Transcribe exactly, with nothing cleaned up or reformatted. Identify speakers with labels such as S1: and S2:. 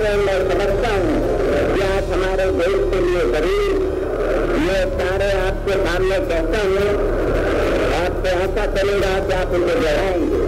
S1: हमारे अंदर समझता हूँ कि आज हमारे देश के लिए गरीब, ये सारे आपके सामने कहता हूँ, आपको ऐसा चलेगा कि आप उनको बढ़ाएंगे।